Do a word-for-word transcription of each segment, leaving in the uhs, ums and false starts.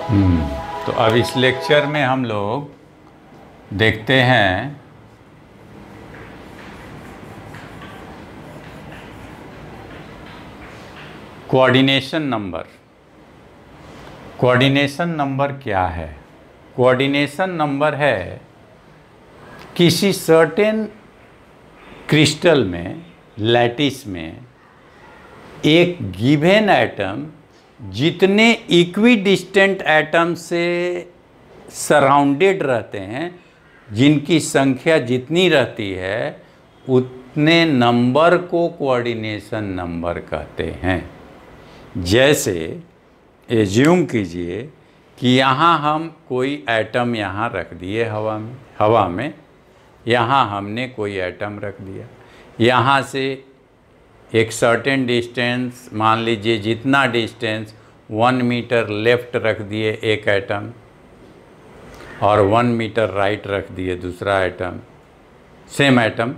हम्म, तो अब इस लेक्चर में हम लोग देखते हैं कोऑर्डिनेशन नंबर। कोऑर्डिनेशन नंबर क्या है? कोऑर्डिनेशन नंबर है किसी सर्टेन क्रिस्टल में, लैटिस में, एक गिवन एटम जितने इक्विडिस्टेंट एटम से सराउंडेड रहते हैं, जिनकी संख्या जितनी रहती है उतने नंबर को कोऑर्डिनेशन नंबर कहते हैं। जैसे एज्यूम कीजिए कि यहाँ हम कोई एटम यहाँ रख दिए हवा में हवा में यहाँ हमने कोई एटम रख दिया। यहाँ से एक सर्टेन डिस्टेंस, मान लीजिए जितना डिस्टेंस वन मीटर लेफ़्ट रख दिए एक एटम, और वन मीटर राइट रख दिए दूसरा atom, same atom.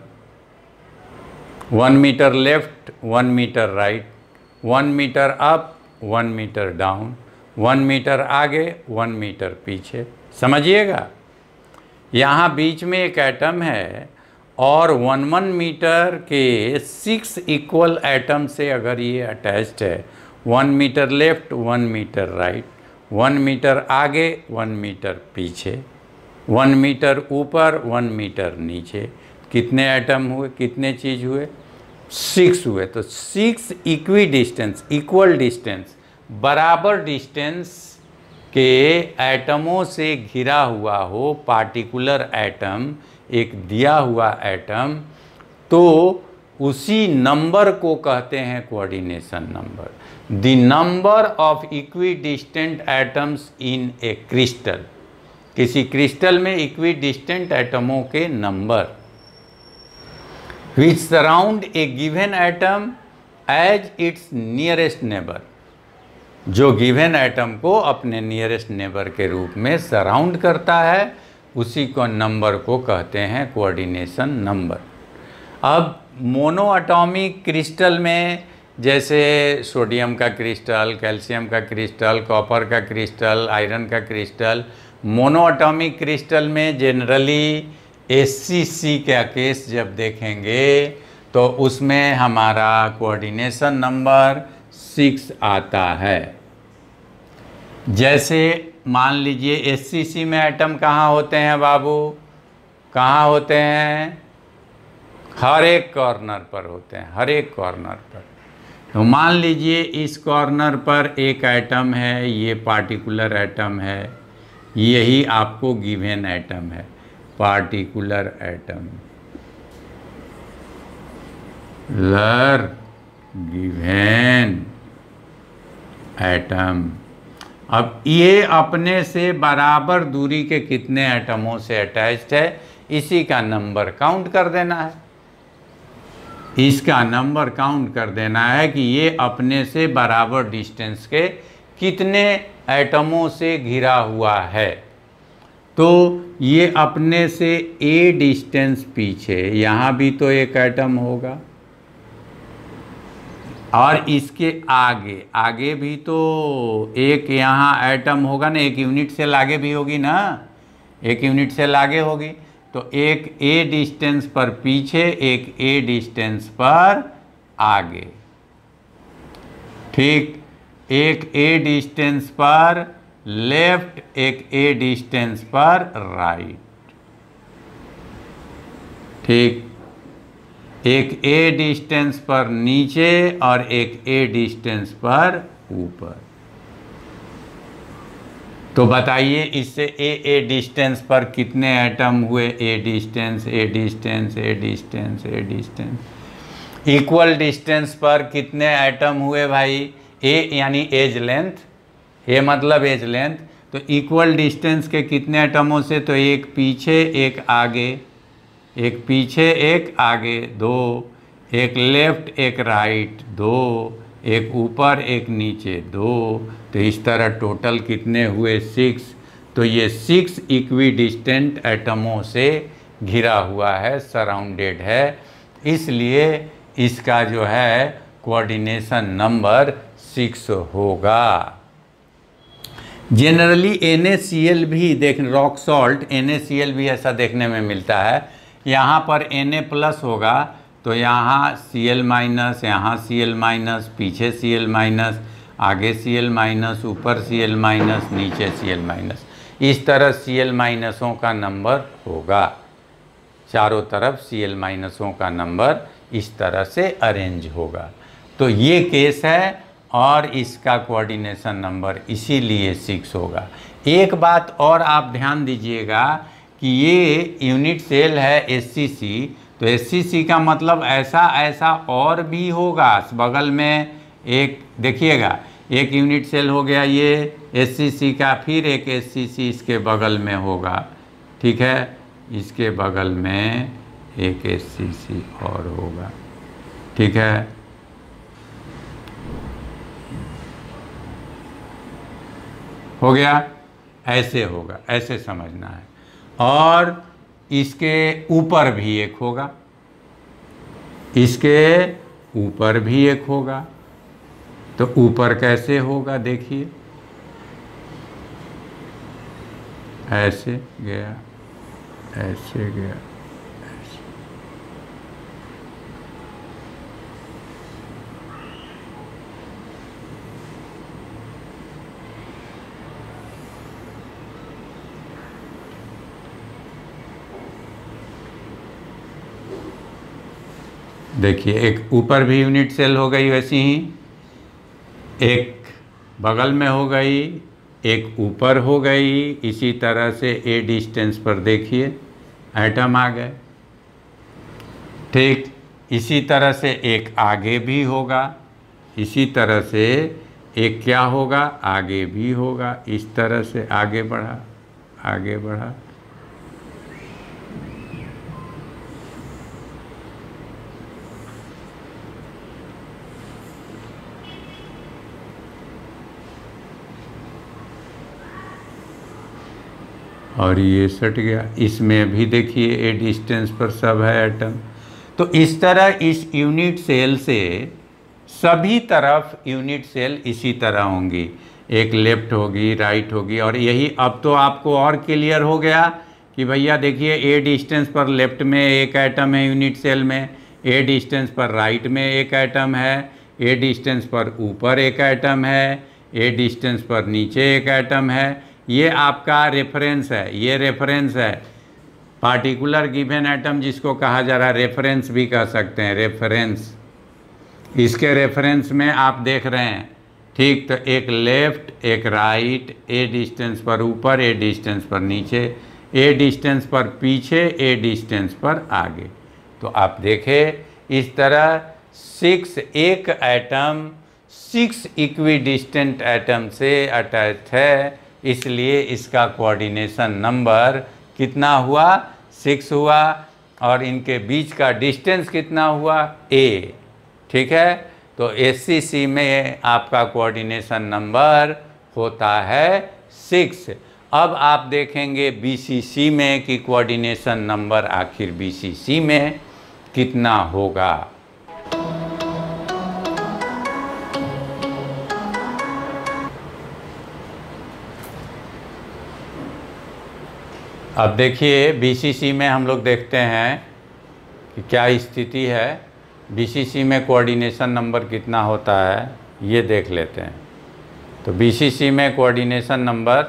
One metre left, one right right, one metre up, one metre down, one metre आगे, वन मीटर पीछे। समझिएगा, यहाँ बीच में एक एटम है और वन वन मीटर के सिक्स इक्वल एटम से अगर ये अटैच्ड है, one metre left, one metre right, one metre आगे, वन मीटर पीछे, वन मीटर ऊपर, वन मीटर नीचे, कितने एटम हुए, कितने चीज़ हुए? सिक्स हुए। तो six equidistance, equal distance, बराबर डिस्टेंस के एटमों से घिरा हुआ हो पार्टिकुलर एटम, एक दिया हुआ एटम, तो उसी नंबर को कहते हैं coordination number. The number of equidistant atoms in a crystal, किसी क्रिस्टल में इक्विडिस्टेंट एटमों के number which surround a given atom as its nearest neighbor, जो गिवन एटम को अपने नियरेस्ट नेबर के रूप में सराउंड करता है, उसी को नंबर को कहते हैं कोऑर्डिनेशन नंबर। अब मोनो एटॉमिक क्रिस्टल में, जैसे सोडियम का क्रिस्टल, कैल्शियम का क्रिस्टल, कॉपर का क्रिस्टल, आयरन का क्रिस्टल, मोनो एटॉमिक क्रिस्टल में जनरली एस सी सी का केस जब देखेंगे तो उसमें हमारा कोऑर्डिनेशन नंबर सिक्स आता है। जैसे मान लीजिए एस सी सी में एटम कहाँ होते हैं बाबू? कहाँ होते हैं? हर एक कॉर्नर पर होते हैं, हर एक कॉर्नर पर। तो मान लीजिए इस कॉर्नर पर एक एटम है, ये पार्टिकुलर एटम है, यही आपको गिवन एटम है, पार्टिकुलर एटम, लर गिवन एटम। अब ये अपने से बराबर दूरी के कितने एटमों से अटैच्ड है, इसी का नंबर काउंट कर देना है। इसका नंबर काउंट कर देना है कि ये अपने से बराबर डिस्टेंस के कितने एटमों से घिरा हुआ है। तो ये अपने से ए डिस्टेंस पीछे, यहाँ भी तो एक एटम होगा, और इसके आगे आगे भी तो एक यहाँ एटम होगा ना, एक यूनिट सेल आगे भी होगी ना, एक यूनिट सेल आगे होगी। तो एक ए डिस्टेंस पर पीछे, एक ए डिस्टेंस पर आगे, ठीक, एक ए डिस्टेंस पर लेफ्ट, एक ए डिस्टेंस पर राइट, ठीक, एक ए डिस्टेंस पर नीचे और एक ए डिस्टेंस पर ऊपर। तो बताइए इससे ए ए डिस्टेंस पर कितने एटम हुए? A distance, a distance, a distance, a distance. Equal distance पर कितने एटम हुए भाई? ए यानी एज लेंथ, ए मतलब एज लेंथ। तो इक्वल डिस्टेंस के कितने एटमों से? तो एक पीछे एक आगे, एक पीछे एक आगे, दो, एक लेफ्ट एक राइट, दो, एक ऊपर एक नीचे, दो। तो इस तरह टोटल कितने हुए? सिक्स। तो ये सिक्स इक्विडिस्टेंट एटमों से घिरा हुआ है, सराउंडेड है, इसलिए इसका जो है कोऑर्डिनेशन नंबर सिक्स होगा। Generally N A C L भी देख, rock salt N A C L भी ऐसा देखने में मिलता है। यहाँ पर एन ए प्लस होगा तो यहाँ सी एल माइनस, यहाँ सी एल माइनस, पीछे सी एल माइनस, आगे सी एल माइनस, ऊपर सी एल माइनस, नीचे सी एल माइनस, इस तरह सी एल माइनसों का नंबर होगा। चारों तरफ सी एल माइनसों का नंबर इस तरह से अरेंज होगा। तो ये केस है और इसका कोऑर्डिनेशन नंबर इसीलिए सिक्स होगा। एक बात और आप ध्यान दीजिएगा कि ये यूनिट सेल है एस सी सी, तो एस सी सी का मतलब ऐसा ऐसा और भी होगा। बगल में एक देखिएगा, एक यूनिट सेल हो गया ये एस सी सी का, फिर एक एस सी सी इसके बगल में होगा, ठीक है, इसके बगल में एक एस सी सी और होगा, ठीक है। हो गया, ऐसे होगा, ऐसे समझना है। और इसके ऊपर भी एक होगा, इसके ऊपर भी एक होगा। तो ऊपर कैसे होगा देखिए, ऐसे गया, ऐसे गया, ऐसे। देखिए एक ऊपर भी यूनिट सेल हो गई, वैसी ही एक बगल में हो गई, एक ऊपर हो गई। इसी तरह से ए डिस्टेंस पर देखिए एटम आ गए, ठीक। इसी तरह से एक आगे भी होगा, इसी तरह से एक क्या होगा, आगे भी होगा। इस तरह से आगे बढ़ा, आगे बढ़ा, और ये सट गया। इसमें भी देखिए ए डिस्टेंस पर सब है एटम। तो इस तरह इस यूनिट सेल से सभी तरफ यूनिट सेल इसी तरह होंगी, एक लेफ्ट होगी, राइट होगी। और यही अब तो आपको और क्लियर हो गया कि भैया देखिए ए डिस्टेंस पर लेफ्ट में एक एटम है यूनिट सेल में, ए डिस्टेंस पर राइट में एक एटम है, ए डिस्टेंस पर ऊपर एक एटम है, ए डिस्टेंस पर नीचे एक एटम है। ये आपका रेफरेंस है, ये रेफरेंस है, पार्टिकुलर गिवन एटम जिसको कहा जा रहा है, रेफरेंस भी कह सकते हैं, रेफरेंस। इसके रेफरेंस में आप देख रहे हैं, ठीक। तो एक लेफ्ट, एक राइट, ए डिस्टेंस पर ऊपर, ए डिस्टेंस पर नीचे, ए डिस्टेंस पर पीछे, ए डिस्टेंस पर आगे। तो आप देखें इस तरह सिक्स, एक एटम सिक्स इक्विडिस्टेंट एटम से अटैच है, इसलिए इसका कोऑर्डिनेशन नंबर कितना हुआ, सिक्स हुआ। और इनके बीच का डिस्टेंस कितना हुआ, ए, ठीक है। तो एस सी सी में आपका कोऑर्डिनेशन नंबर होता है सिक्स। अब आप देखेंगे बी सी सी में कि कोऑर्डिनेशन नंबर आखिर बी सी सी में कितना होगा। अब देखिए बी सी सी में हम लोग देखते हैं कि क्या स्थिति है। बी सी सी में कोऑर्डिनेशन नंबर कितना होता है ये देख लेते हैं। तो बी सी सी में coordination number,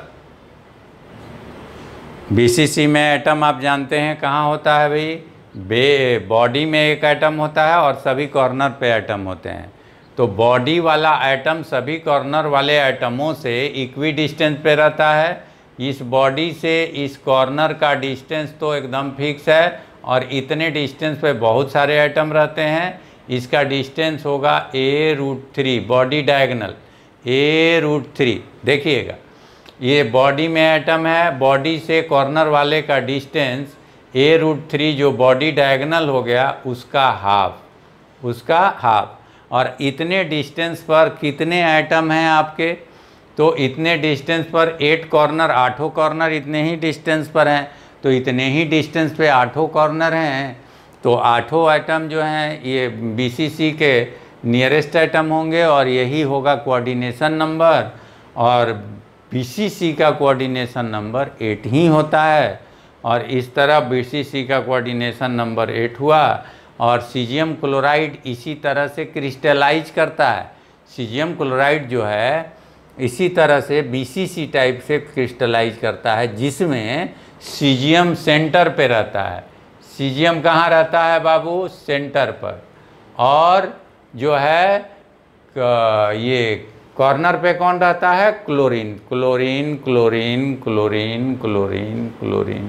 B C C में एटम आप जानते हैं कहाँ होता है भाई, बे बॉडी में एक एटम होता है और सभी कॉर्नर पे एटम होते हैं। तो बॉडी वाला एटम सभी कॉर्नर वाले एटमों से इक्वी डिस्टेंस पे रहता है। इस बॉडी से इस कॉर्नर का डिस्टेंस तो एकदम फिक्स है और इतने डिस्टेंस पे बहुत सारे एटम रहते हैं। इसका डिस्टेंस होगा a root three, body diagonal a root three. देखिएगा ये बॉडी में एटम है, बॉडी से कॉर्नर वाले का डिस्टेंस ए रूट थ्री जो बॉडी डायगोनल हो गया उसका हाफ, उसका हाफ। और इतने डिस्टेंस पर कितने एटम हैं आपके, तो इतने डिस्टेंस पर एट कॉर्नर, आठों कॉर्नर इतने ही डिस्टेंस पर हैं। तो इतने ही डिस्टेंस पे आठों कॉर्नर हैं, तो आठों आइटम जो हैं ये बी सी सी के नियरेस्ट आइटम होंगे और यही होगा कोऑर्डिनेशन नंबर। और बी सी सी का कोऑर्डिनेशन नंबर एट ही होता है। और इस तरह बी सी सी का कोऑर्डिनेशन नंबर एट हुआ और सीजियम क्लोराइड इसी तरह से क्रिस्टलाइज करता है। सीजियम क्लोराइड जो है इसी तरह से बी सी सी टाइप से क्रिस्टलाइज करता है, जिसमें सीजियम सेंटर पे रहता है। सीजियम कहाँ रहता है बाबू? सेंटर पर। और जो है ये कॉर्नर पे कौन रहता है? Chlorine chlorine chlorine chlorine chlorine chlorine.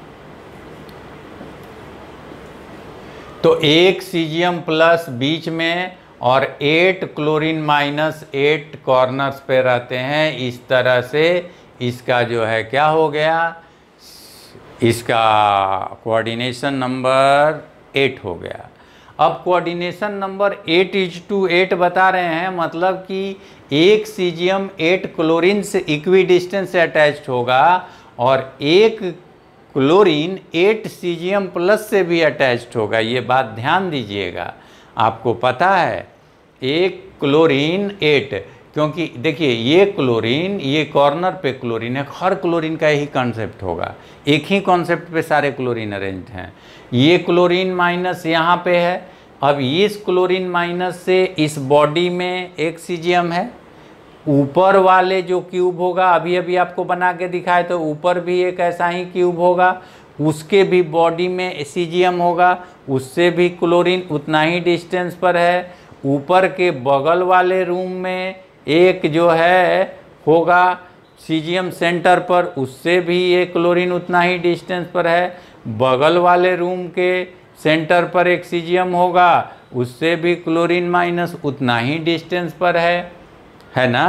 तो एक सीजियम प्लस बीच में और eight chlorine minus eight corners पे रहते हैं। इस तरह से इसका जो है क्या हो गया? इसका कोऑर्डिनेशन नंबर एट हो गया। अब coordination number eight is to eight बता रहे हैं, मतलब कि एक सीजियम एट क्लोरीन से इक्वी डिस्टेंस से अटैच्ड होगा और एक क्लोरीन एट सीजियम प्लस से भी अटैच्ड होगा। ये बात ध्यान दीजिएगा। आपको पता है एक क्लोरीन एट, क्योंकि देखिए ये क्लोरीन ये कॉर्नर पे क्लोरीन है, हर क्लोरीन का यही कॉन्सेप्ट होगा, एक ही कॉन्सेप्ट पे सारे क्लोरीन अरेंज हैं। ये क्लोरीन माइनस यहाँ पे है। अब इस क्लोरीन माइनस से इस बॉडी में एक सीजियम है। ऊपर वाले जो क्यूब होगा, अभी अभी आपको बना के दिखाए तो ऊपर भी एक ऐसा ही क्यूब होगा, उसके भी बॉडी में सीजियम होगा, उससे भी क्लोरीन उतना ही डिस्टेंस पर है। ऊपर के बगल वाले रूम में एक जो है होगा सीजियम सेंटर पर, उससे भी एक क्लोरीन उतना ही डिस्टेंस पर है। बगल वाले रूम के सेंटर पर एक सीजियम होगा, उससे भी क्लोरीन माइनस उतना ही डिस्टेंस पर है, है ना।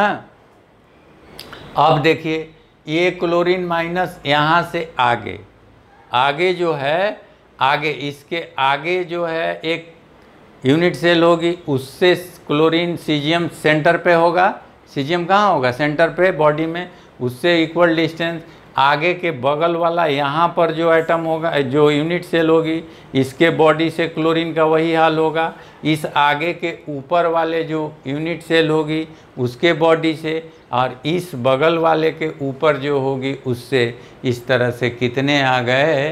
अब देखिए ये क्लोरीन माइनस यहाँ से आगे आगे जो है आगे इसके आगे जो है एक यूनिट सेल होगी, उससे क्लोरीन सीजियम सेंटर पे होगा। सीजियम कहाँ होगा? सेंटर पे बॉडी में, उससे इक्वल डिस्टेंस। आगे के बगल वाला यहाँ पर जो एटम होगा, जो यूनिट सेल होगी, इसके बॉडी से क्लोरीन का वही हाल होगा। इस आगे के ऊपर वाले जो यूनिट सेल होगी उसके बॉडी से, और इस बगल वाले के ऊपर जो होगी उससे। इस तरह से कितने आ गए?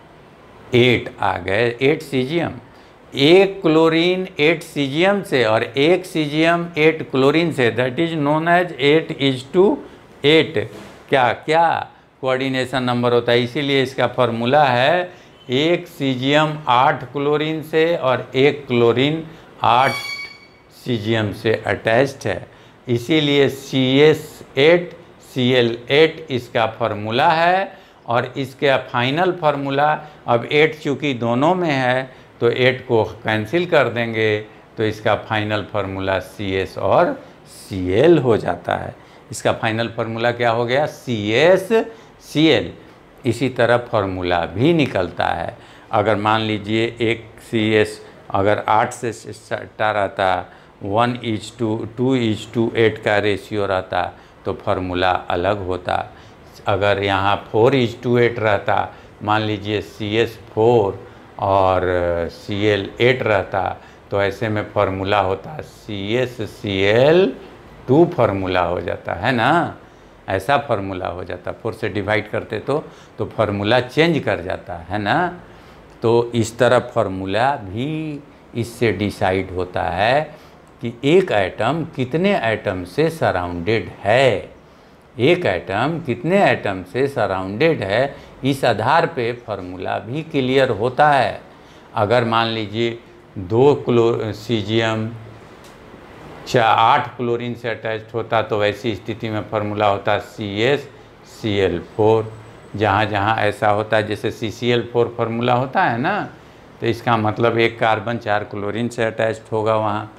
एट आ गए, एट सीजियम। एक क्लोरीन एट सीजियम से और एक सीजियम एट क्लोरीन से, that is known as eight is to eight. क्या क्या कोऑर्डिनेशन नंबर होता है। इसीलिए इसका फॉर्मूला है एक सीजियम आठ क्लोरीन से और एक क्लोरीन आठ सीजियम से अटैच्ड है। इसीलिए C S eight C L eight इसका फॉर्मूला है। और इसका फाइनल फार्मूला, अब एट चूँकि दोनों में है तो एट को कैंसिल कर देंगे, तो इसका फाइनल फार्मूला सी एस और सी एल हो जाता है। इसका फाइनल फार्मूला क्या हो गया? C S C L. इसी तरह फार्मूला भी निकलता है। अगर मान लीजिए एक सी एस अगर आठ से सट्टा रहता, one is to two is to eight का रेशियो रहता तो फार्मूला अलग होता। अगर यहाँ फोर इज टू एट रहता, मान लीजिए सी एस फोर और सी एल एट रहता, तो ऐसे में फार्मूला होता C S C L two formula हो जाता है ना। ऐसा फार्मूला हो जाता, फोर से डिवाइड करते तो तो फार्मूला चेंज कर जाता है ना। तो इस तरह फार्मूला भी इससे डिसाइड होता है कि एक एटम कितने एटम से सराउंडेड है। एक एटम कितने एटम से सराउंडेड है, इस आधार पे फार्मूला भी क्लियर होता है। अगर मान लीजिए दो क्लो सीजियम चार आठ क्लोरीन से अटैच्ड होता तो वैसी स्थिति में फार्मूला होता C S C L four. जहाँ जहाँ ऐसा होता है, जैसे C C L four formula होता है ना, तो इसका मतलब एक कार्बन चार क्लोरीन से अटैच्ड होगा वहाँ,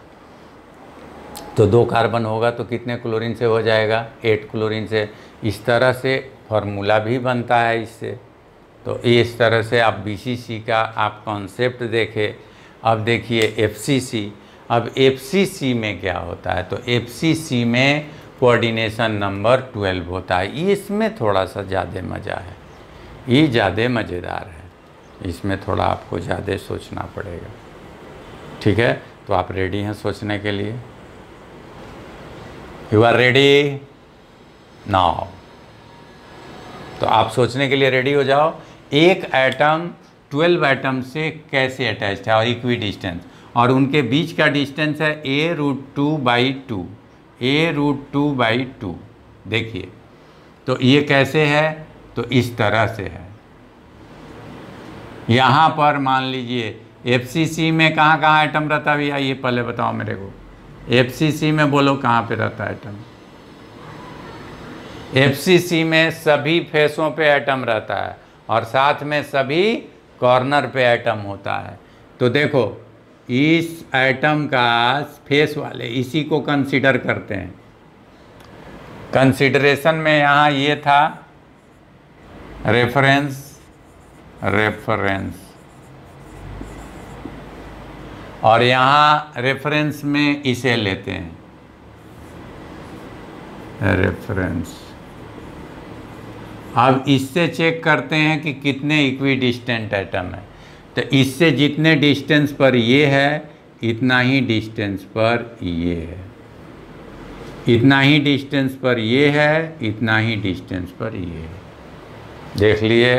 तो दो कार्बन होगा तो कितने क्लोरीन से हो जाएगा? एट क्लोरीन से। इस तरह से फार्मूला भी बनता है इससे। तो इस तरह से आप बी सी सी का आप कॉन्सेप्ट देखें। अब देखिए एफ सी सी। अब एफ सी सी में क्या होता है? तो एफ सी सी में कोऑर्डिनेशन नंबर ट्वेल्व होता है। इसमें थोड़ा सा ज़्यादा मज़ा है, ये ज़्यादा मज़ेदार है। इसमें थोड़ा आपको ज़्यादा सोचना पड़ेगा। ठीक है, तो आप रेडी हैं सोचने के लिए? You are ready? नाउ तो आप सोचने के लिए रेडी हो जाओ, एक एटम ट्वेल्व एटम से कैसे अटैच्ड है और इक्वी डिस्टेंस, और उनके बीच का डिस्टेंस है a root two by two, a root two by two. देखिए तो ये कैसे है, तो इस तरह से है। यहाँ पर मान लीजिए एफ सी सी में कहाँ कहाँ एटम रहता है भैया, ये पहले बताओ मेरे को। एफ सी सी में बोलो कहाँ पे रहता है एटम? एफ सी सी में सभी फेसों पे एटम रहता है और साथ में सभी कॉर्नर पे एटम होता है। तो देखो इस एटम का फेस वाले इसी को कंसीडर करते हैं। कंसीडरेशन में यहाँ ये था रेफरेंस, रेफरेंस, और यहाँ रेफरेंस में इसे लेते हैं रेफरेंस। अब इससे चेक करते हैं कि कितने इक्वी डिस्टेंट एटम है। तो इससे जितने डिस्टेंस पर ये है इतना ही डिस्टेंस पर ये है, इतना ही डिस्टेंस पर ये है, इतना ही डिस्टेंस पर ये है। देख लिए?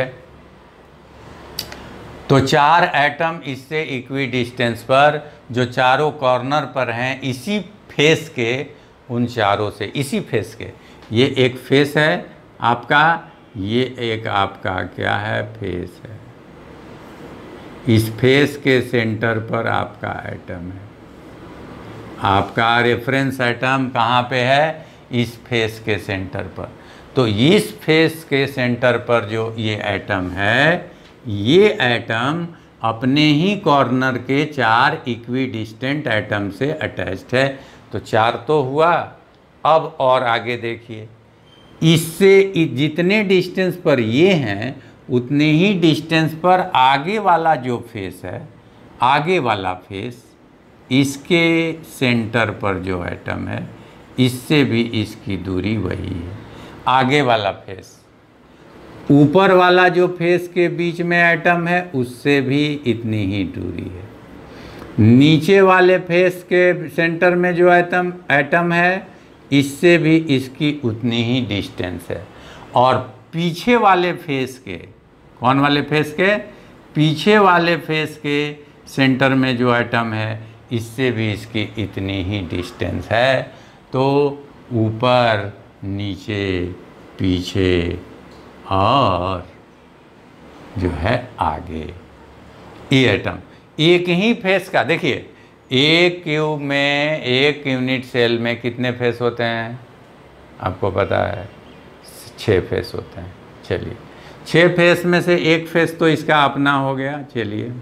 तो चार एटम इससे इक्वी डिस्टेंस पर जो चारों कॉर्नर पर हैं इसी फेस के, उन चारों से इसी फेस के, ये एक फेस है आपका, ये एक आपका क्या है, फेस है। इस फेस के सेंटर पर आपका एटम है। आपका रेफरेंस एटम कहाँ पे है? इस फेस के सेंटर पर। तो इस फेस के सेंटर पर जो ये एटम है, ये एटम अपने ही कॉर्नर के चार इक्वी डिस्टेंट एटम से अटैच्ड है। तो चार तो हुआ। अब और आगे देखिए, इससे जितने डिस्टेंस पर ये हैं उतने ही डिस्टेंस पर आगे वाला जो फेस है, आगे वाला फेस, इसके सेंटर पर जो एटम है इससे भी इसकी दूरी वही है। आगे वाला फेस, ऊपर वाला जो फेस के बीच में एटम है उससे भी इतनी ही दूरी है। नीचे वाले फेस के सेंटर में जो एटम एटम है इससे भी इसकी उतनी ही डिस्टेंस है। और पीछे वाले फेस के, कौन वाले फेस के? पीछे वाले फेस के सेंटर में जो एटम है इससे भी इसकी इतनी ही डिस्टेंस है। तो ऊपर, नीचे, पीछे और जो है आगे, ये एटम एक ही फेस का। देखिए एक क्यूब में, एक यूनिट सेल में कितने फेस होते हैं आपको पता है? छः फेस होते हैं। चलिए, छः फेस में से एक फेस तो इसका अपना हो गया, चलिए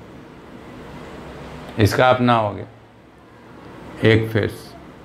इसका अपना हो गया एक फेस,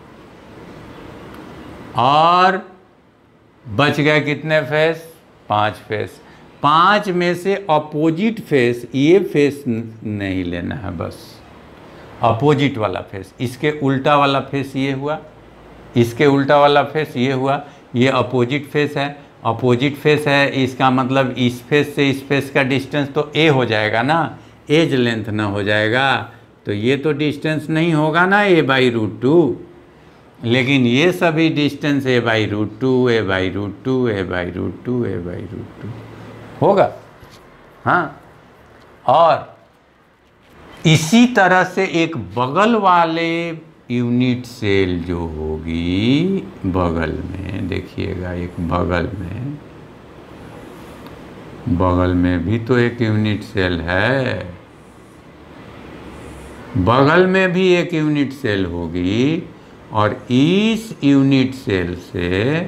और बच गए कितने फेस? पांच फेस। पांच में से अपोजिट फेस, ये फेस नहीं लेना है, बस अपोजिट वाला फेस। इसके उल्टा वाला फेस ये हुआ, इसके उल्टा वाला फेस ये हुआ, ये अपोजिट फेस है। अपोजिट फेस है इसका मतलब इस फेस से इस फेस का डिस्टेंस तो ए हो जाएगा ना, एज लेंथ ना हो जाएगा। तो ये तो डिस्टेंस नहीं होगा ना ए बाई रूट टू, लेकिन ये सभी distance a by root two, a by root two, a by root two, a by root two होगा। हाँ, और इसी तरह से एक बगल वाले यूनिट सेल जो होगी, बगल में देखिएगा, एक बगल में, बगल में भी तो एक यूनिट सेल है, बगल में भी एक यूनिट सेल होगी, और इस यूनिट सेल से,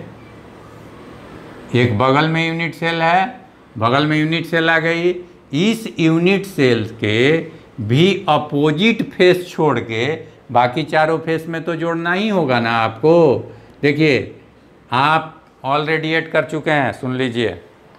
एक बगल में यूनिट सेल है, बगल में यूनिट सेल आ गई, इस यूनिट सेल के भी अपोजिट फेस छोड़ के बाकी चारों फेस में तो जोड़ना ही होगा ना आपको। देखिए आप ऑलरेडी ऐड कर चुके हैं, सुन लीजिए।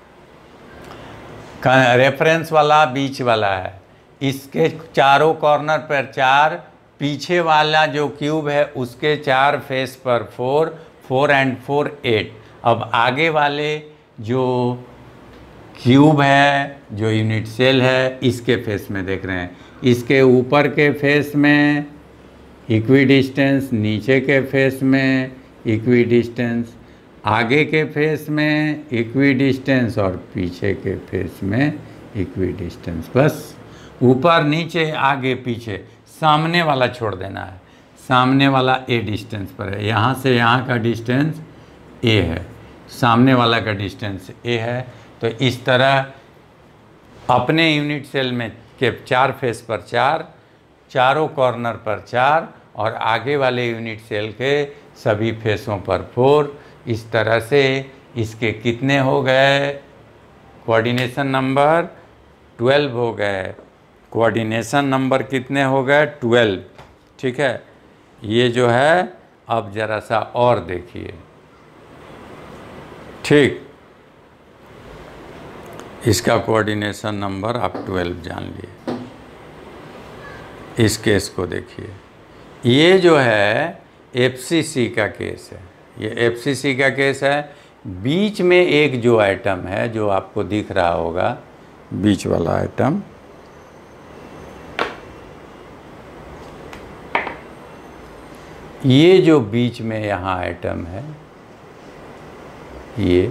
रेफरेंस वाला बीच वाला है, इसके चारों कॉर्नर पर चार, पीछे वाला जो क्यूब है उसके चार फेस पर four, four and four eight. अब आगे वाले जो क्यूब है, जो यूनिट सेल है, इसके फेस में देख रहे हैं, इसके ऊपर के फेस में इक्वी डिस्टेंस, नीचे के फेस में इक्वी डिस्टेंस। आगे के फेस में इक्वी डिस्टेंस और पीछे के फेस में इक्वी डिस्टेंस। बस ऊपर नीचे आगे पीछे, सामने वाला छोड़ देना है। सामने वाला ए डिस्टेंस पर है, यहाँ से यहाँ का डिस्टेंस ए है, सामने वाला का डिस्टेंस ए है। तो इस तरह अपने यूनिट सेल में के चार फेस पर चार, चारों कॉर्नर पर चार और आगे वाले यूनिट सेल के सभी फेसों पर फोर। इस तरह से इसके कितने हो गए कोऑर्डिनेशन नंबर? ट्वेल्व हो गए। कोऑर्डिनेशन नंबर कितने हो गए? ट्वेल्व। ठीक है, ये जो है अब ज़रा सा और देखिए। ठीक, इसका कोऑर्डिनेशन नंबर आप ट्वेल्व जान लिए। इस केस को देखिए, ये जो है एफ सी सी का केस है। ये एफ सी सी का केस है। बीच में एक जो आइटम है जो आपको दिख रहा होगा, बीच वाला आइटम, ये जो बीच में यहाँ आइटम है, ये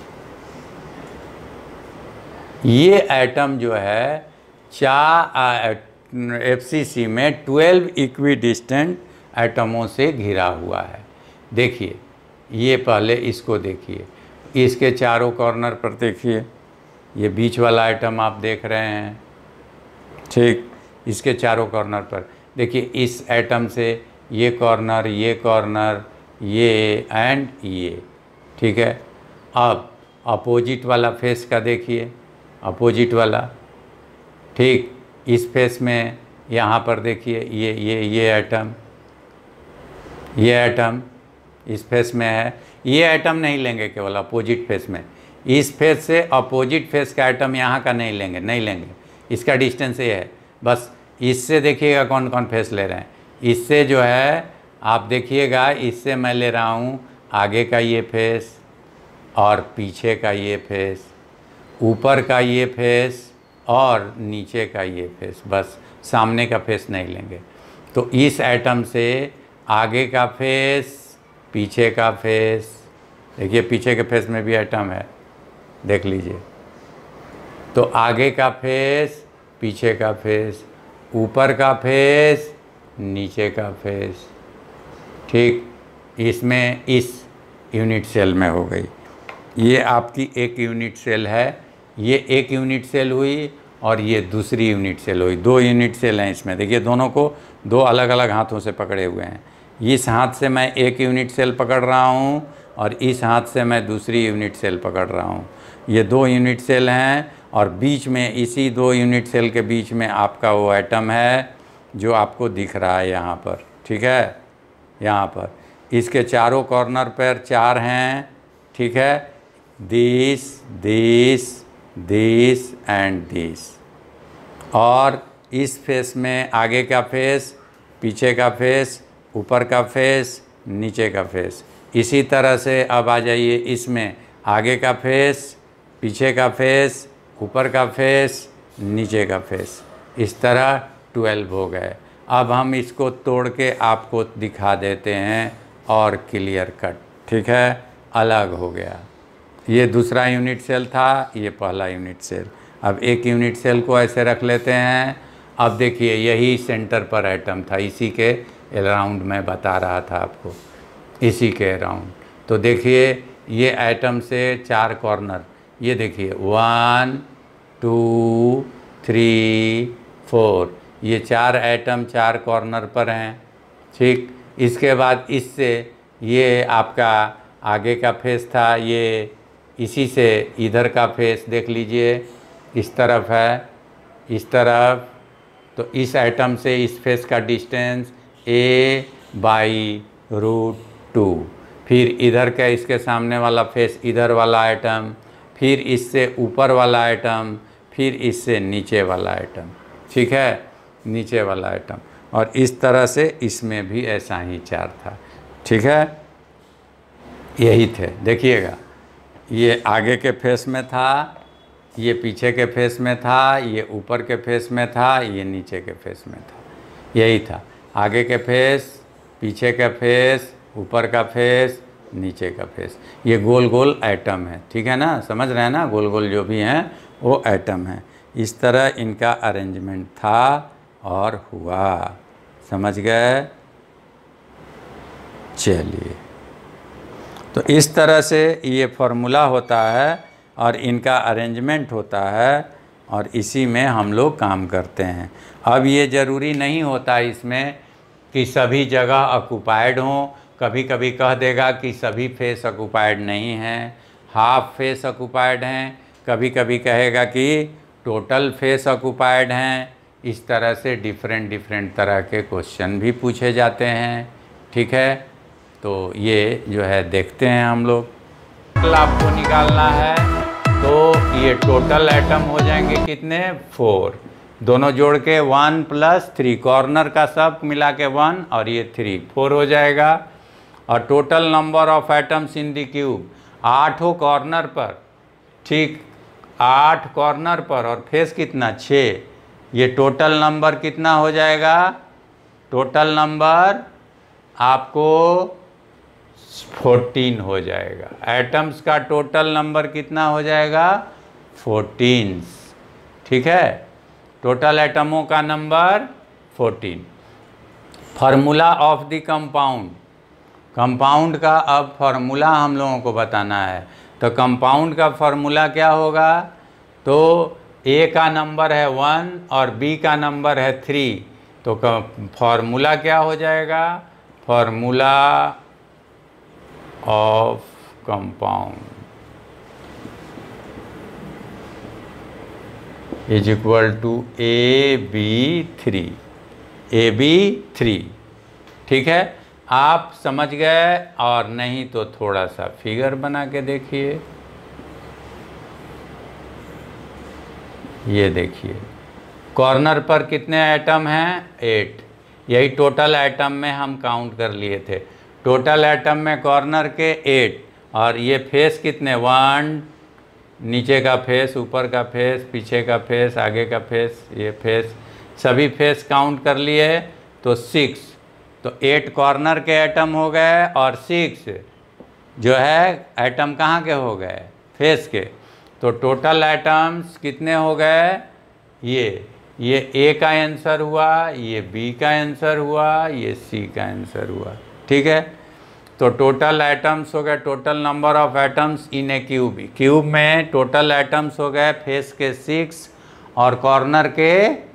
ये एटम जो है चार एफ सी सी में ट्वेल्व इक्वी डिस्टेंट एटमों से घिरा हुआ है। देखिए, ये पहले इसको देखिए, इसके चारों कॉर्नर पर देखिए, ये बीच वाला आइटम आप देख रहे हैं। ठीक, इसके चारों कॉर्नर पर देखिए, इस एटम से ये कॉर्नर, ये कॉर्नर, ये एंड ये। ठीक है, अब अपोजिट वाला फेस का देखिए, अपोजिट वाला। ठीक, इस फेस में यहाँ पर देखिए, ये ये ये एटम, ये एटम इस फेस में है। ये एटम नहीं लेंगे केवल अपोजिट फेस में, इस फेस से अपोजिट फेस का एटम यहाँ का नहीं लेंगे, नहीं लेंगे। इसका डिस्टेंस ये है। बस इससे देखिएगा कौन कौन फेस ले रहे हैं। इससे जो है आप देखिएगा, इससे मैं ले रहा हूँ आगे का ये फेस और पीछे का ये फेस, ऊपर का ये फेस और नीचे का ये फेस। बस सामने का फेस नहीं लेंगे। तो इस एटम से आगे का फेस, पीछे का फेस, देखिए पीछे के फेस में भी एटम है, देख लीजिए। तो आगे का फेस, पीछे का फेस, ऊपर का फेस, नीचे का फेस। ठीक, इसमें इस यूनिट सेल में हो गई। ये आपकी एक यूनिट सेल है, ये एक यूनिट सेल हुई और ये दूसरी यूनिट सेल हुई। दो यूनिट सेल हैं इसमें। देखिए, दोनों को दो अलग अलग हाथों से पकड़े हुए हैं। इस हाथ से मैं एक यूनिट सेल पकड़ रहा हूँ और इस हाथ से मैं दूसरी यूनिट सेल पकड़ रहा हूँ। ये दो यूनिट सेल हैं और बीच में, इसी दो यूनिट सेल के बीच में आपका वो एटम है जो आपको दिख रहा है यहाँ पर। ठीक है, यहाँ पर इसके चारों कॉर्नर पर चार हैं। ठीक है, this, this, this and this. और इस फेस में आगे का फेस, पीछे का फेस, ऊपर का फेस, नीचे का फेस। इसी तरह से अब आ जाइए, इसमें आगे का फेस, पीछे का फेस, ऊपर का फेस, नीचे का फेस। इस तरह ट्वेल्व हो गए। अब हम इसको तोड़ के आपको दिखा देते हैं और क्लियर कट। ठीक है, अलग हो गया। ये दूसरा यूनिट सेल था, ये पहला यूनिट सेल। अब एक यूनिट सेल को ऐसे रख लेते हैं। अब देखिए, यही सेंटर पर एटम था, इसी के अराउंड मैं बता रहा था आपको, इसी के अराउंड। तो देखिए, ये एटम से चार कॉर्नर, ये देखिए वन, टू, थ्री, फोर, ये चार एटम चार कॉर्नर पर हैं। ठीक, इसके बाद इससे ये आपका आगे का फेस था, ये इसी से इधर का फेस देख लीजिए, इस तरफ है, इस तरफ। तो इस एटम से इस फेस का distance a by root two. फिर इधर का इसके सामने वाला फेस, इधर वाला आइटम, फिर इससे ऊपर वाला आइटम, फिर इससे नीचे वाला आइटम। ठीक है, नीचे वाला आइटम। और इस तरह से इसमें भी ऐसा ही चार था। ठीक है, यही थे। देखिएगा, ये आगे के फेस में था, ये पीछे के फेस में था, ये ऊपर के फेस में था, ये नीचे के फेस में था। यही था, आगे के फेस, पीछे का फेस, ऊपर का फेस, नीचे का फेस। ये गोल गोल एटम है, ठीक है ना, समझ रहे हैं ना, गोल गोल जो भी हैं वो एटम है। इस तरह इनका अरेंजमेंट था और हुआ, समझ गए। चलिए, तो इस तरह से ये फॉर्मूला होता है और इनका अरेंजमेंट होता है और इसी में हम लोग काम करते हैं। अब ये ज़रूरी नहीं होता इसमें कि सभी जगह ऑक्युपाइड हों, कभी कभी कह देगा कि सभी फेस ऑक्युपाइड नहीं हैं, हाफ फेस ऑक्युपाइड हैं, कभी कभी कहेगा कि टोटल फेस ऑक्युपाइड हैं। इस तरह से डिफरेंट डिफरेंट तरह के क्वेश्चन भी पूछे जाते हैं, ठीक है। तो ये जो है देखते हैं हम लोग। टोटल आपको निकालना है तो ये टोटल एटम हो जाएंगे कितने, फोर, दोनों जोड़ के वन प्लस थ्री, कॉर्नर का सब मिला के वन और ये थ्री, फोर हो जाएगा। और total number of atoms in the cube, आठों कॉर्नर पर, ठीक, आठ कॉर्नर पर और फेस कितना, छः। ये टोटल नंबर कितना हो जाएगा, टोटल नंबर आपको फोर्टीन हो जाएगा। एटम्स का टोटल नंबर कितना हो जाएगा, फोर्टीन, ठीक है। टोटल एटमों का number fourteen. Formula of the compound, compound का अब फार्मूला हम लोगों को बताना है। तो कंपाउंड का फार्मूला क्या होगा, तो ए का नंबर है वन और बी का नंबर है थ्री, तो फार्मूला क्या हो जाएगा, formula of compound is equal to A B three, A B three, ठीक है। आप समझ गए, और नहीं तो थोड़ा सा फिगर बना के देखिए। ये देखिए, कॉर्नर पर कितने एटम हैं, एट, यही टोटल एटम में हम काउंट कर लिए थे। टोटल एटम में कॉर्नर के एट, और ये फेस कितने, वन, नीचे का फेस, ऊपर का फेस, पीछे का फेस, आगे का फेस, ये फेस, सभी फेस काउंट कर लिए तो सिक्स। तो एट कॉर्नर के एटम हो गए और सिक्स जो है एटम कहाँ के हो गए, फेस के। तो टोटल एटम्स कितने हो गए, ये ये ए का आंसर हुआ, ये बी का आंसर हुआ, ये सी का आंसर हुआ, ठीक है। तो टोटल एटम्स हो गए, total number of atoms in a cube, cube में टोटल एटम्स हो गए फेस के सिक्स और कॉर्नर के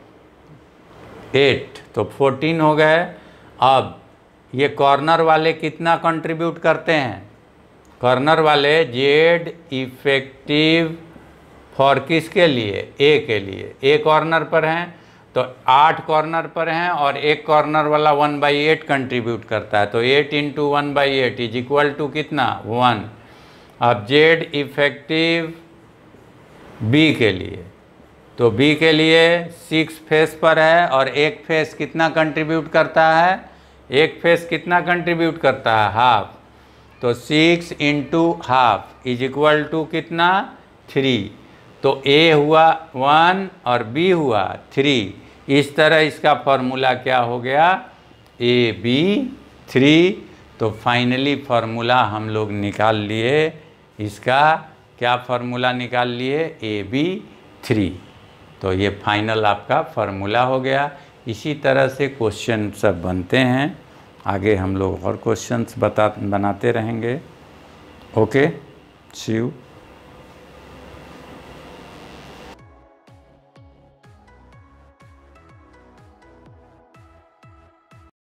एट, तो फोर्टीन हो गए। अब ये कॉर्नर वाले कितना कंट्रीब्यूट करते हैं, कॉर्नर वाले जेड इफेक्टिव फॉर किसके लिए, ए के लिए, ए कॉर्नर पर हैं तो आठ कॉर्नर पर हैं और एक कॉर्नर वाला वन बाई एट कंट्रीब्यूट करता है, तो eight into one by eight is equal to कितना, वन। अब जेड इफेक्टिव बी के लिए, तो बी के लिए सिक्स फेस पर है और एक फेस कितना कंट्रीब्यूट करता है, एक फेस कितना कंट्रीब्यूट करता है, हाफ, तो six into half is equal to कितना, थ्री। तो ए हुआ वन और बी हुआ थ्री। इस तरह इसका फॉर्मूला क्या हो गया, ए बी थ्री। तो फाइनली फार्मूला हम लोग निकाल लिए, इसका क्या फार्मूला निकाल लिए, ए बी थ्री। तो ये फाइनल आपका फार्मूला हो गया। इसी तरह से क्वेश्चन सब बनते हैं, आगे हम लोग और क्वेश्चंस बता बनाते रहेंगे। Okay, see you.